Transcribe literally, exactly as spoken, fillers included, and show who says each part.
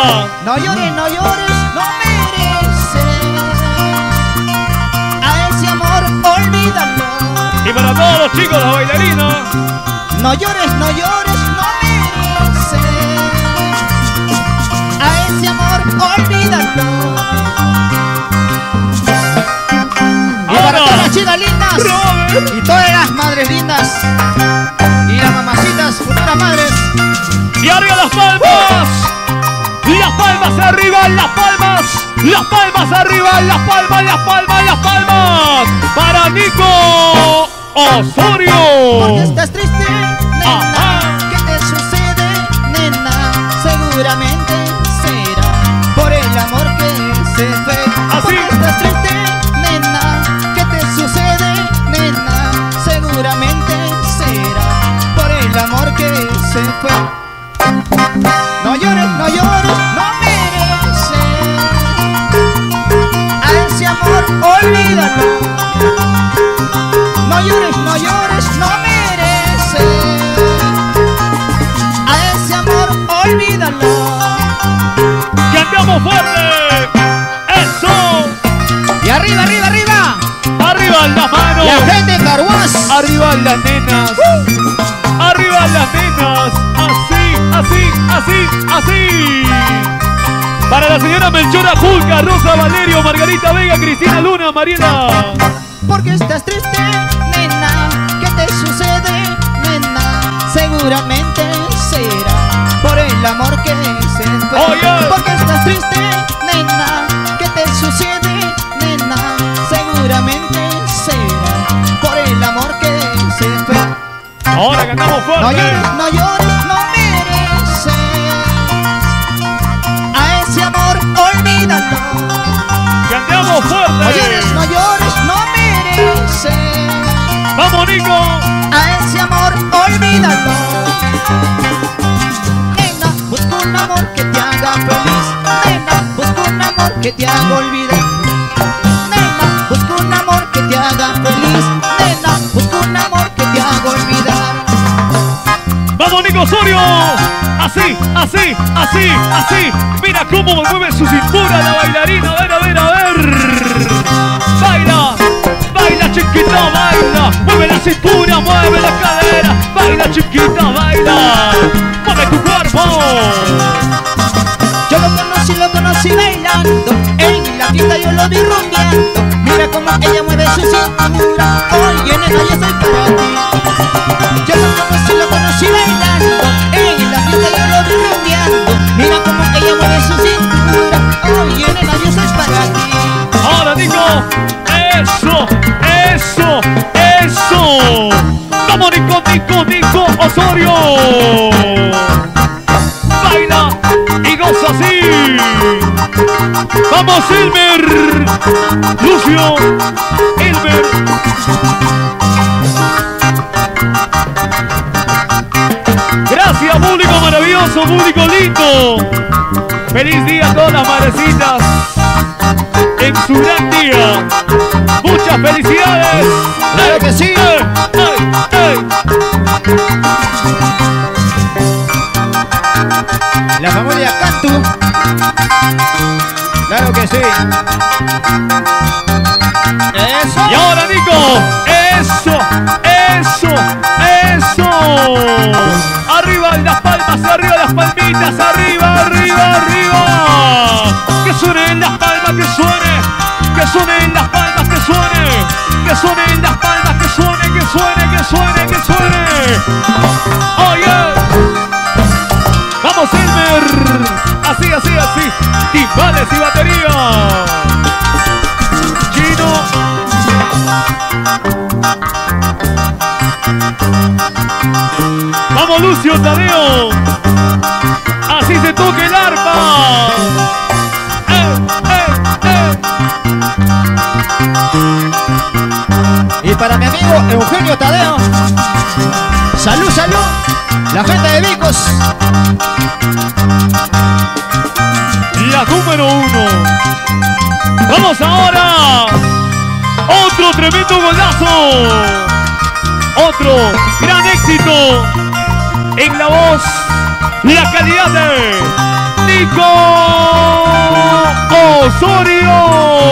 Speaker 1: No llores, no llores, no mereces. A ese amor, olvídalo.
Speaker 2: Y para todos los chicos, los bailarinos.
Speaker 1: No llores, no llores, no mereces. A ese amor, olvídalo. Y para todas las chicas lindas
Speaker 2: Robert.
Speaker 1: y todas las madres lindas y las mamacitas, futuras madres.
Speaker 2: Y arriba las palmas. Las palmas arriba, las palmas. Las palmas arriba, las palmas, las palmas, las palmas. Para Nico Osorio.
Speaker 1: Porque estás triste, nena.
Speaker 2: Ajá.
Speaker 1: ¿Qué te sucede, nena? Seguramente será por el amor que se fue.
Speaker 2: Así.
Speaker 1: Porque estás triste, nena. ¿Qué te sucede, nena? Seguramente será por el amor que se fue. No llores, no llores, no mereces. A ese amor, olvídalo. No llores, no llores, no mereces. A ese amor, olvídalo.
Speaker 2: ¡Que andamos fuerte! ¡Eso!
Speaker 1: Y arriba, arriba, arriba.
Speaker 2: ¡Arriba las manos!
Speaker 1: La gente Carhuaz.
Speaker 2: ¡Arriba las nenas!
Speaker 1: Uh.
Speaker 2: ¡Arriba las nenas! ¡Así, así, así, así! Para la señora Melchora Julca, Rosa Valerio, Margarita Vega, Cristina Luna, Mariela.
Speaker 1: Porque estás triste, nena. ¿Qué te sucede, nena? Seguramente será por el amor que se fue.
Speaker 2: Oh, yeah.
Speaker 1: Porque estás triste, nena. ¿Qué te sucede, nena? Seguramente será por el amor que se fue.
Speaker 2: Ahora cantamos fuerte.
Speaker 1: No llores, no llores, no mereces. A ese amor, olvídalo.
Speaker 2: Cantamos fuerte.
Speaker 1: No llores, no llores, no mereces.
Speaker 2: Vamos, Nico.
Speaker 1: A ese amor, olvídalo. Nena, busca un amor que te haga feliz. Nena, busca un amor que te haga olvidar. Nena, busca un amor que te haga feliz. Nena, busca un amor que te haga olvidar.
Speaker 2: Vamos, Nico Osorio. Así, así, así, así. Mira cómo mueve su cintura la bailarina. A ver, a ver, a ver. Baila, baila chiquita, baila. Mueve la cintura, mueve la cadera. Baila chiquita, baila. Mueve tu cuerpo.
Speaker 1: Yo lo conocí, lo conocí bailando. En la fiesta yo lo vi rumbeando. Mira cómo ella mueve su cintura. Oye, nena, yo soy para ti. Yo lo conocí, lo conocí bailando. En la fiesta yo lo vi rumbeando. Mira cómo ella mueve su cintura. Oye, nena, yo soy para ti.
Speaker 2: Ahora, Nico. Eso, eso, eso. Vamos, Nico, Nico, Nico Osorio. Baila y goza así. Vamos, Elmer. Lucio, Elmer. Gracias, público maravilloso, público lindo. Feliz día a todas las madrecitas en su gran día. Muchas felicidades.
Speaker 1: Claro que sí.
Speaker 2: ¡Ey, ey, ey!
Speaker 1: La familia Cantu. Claro que sí. Eso.
Speaker 2: Y ahora, Nico. Eso, eso, eso. Arriba las palmas, arriba las palmitas, arriba, arriba, arriba. Que suenen las palmas, que suene. Que suenen las palmas, que suene. Que suenen las palmas, que suene, que suene, que suene, que suene. Oh, yeah. Vamos, Elmer. Así, así, así. Timbales y batería. Chino. Vamos, Lucio, Tadeo. Así se toca el arpa. Eh, eh, eh.
Speaker 1: Y para mi amigo Eugenio Tadeo. Salud, salud. La gente de Vicos.
Speaker 2: La número uno. Vamos ahora. Otro tremendo golazo. Otro gran éxito. En la voz, la calidad de Nico Osorio.